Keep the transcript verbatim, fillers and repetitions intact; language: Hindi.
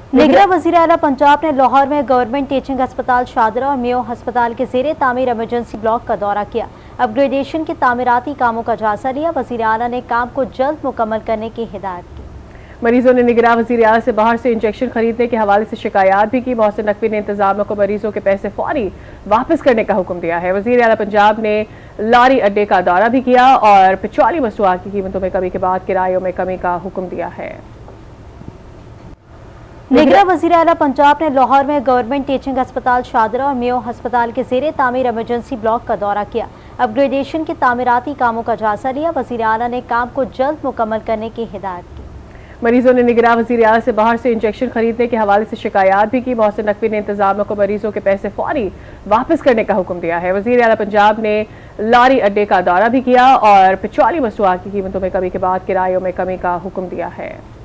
निगरान वज़ीर आला पंजाब ने लाहौर में गवर्नमेंट टीचिंग अस्पताल शादरा और मेयो अस्पताल के ज़ेरे तामीर इमरजेंसी ब्लॉक का दौरा किया। अपग्रेडेशन के तामीराती कामों का जायजा लिया। वज़ीर आला ने काम को जल्द मुकम्मल करने की हिदायत की। मरीजों ने निगरान वज़ीर आला से बाहर से इंजेक्शन खरीदने के हवाले से शिकायत भी की। मोहसिन नकवी ने इंतजामिया को मरीजों के पैसे फौरी वापस करने का हुक्म दिया है। वज़ीर आला पंजाब ने लारी अड्डे का दौरा भी किया और पेट्रोलियम मसनूआत की कीमतों में कमी के बाद किरायों में कमी का हुक्म दिया है। निगरान वज़ीर आला पंजाब ने लाहौर में गवर्नमेंट टीचिंग अस्पताल शादरा और मेयो अस्पताल के ज़ेरे तामीर इमरजेंसी ब्लॉक का दौरा किया। अपग्रेडेशन के तामीराती कामों का जायजा लिया। वज़ीर आला ने काम को जल्द मुकम्मल करने की हिदायत की। मरीजों ने निगरान वज़ीर आला से बाहर से इंजेक्शन खरीदने के हवाले से शिकायत भी की। मोहसिन नकवी ने इंतजामिया को मरीजों के पैसे फौरी वापस करने का हुक्म दिया है। वज़ीर आला पंजाब ने लारी अड्डे का दौरा भी किया और पेट्रोलियम मसनूआत की कीमतों में कमी के बाद किरायों में कमी का हुक्म दिया है।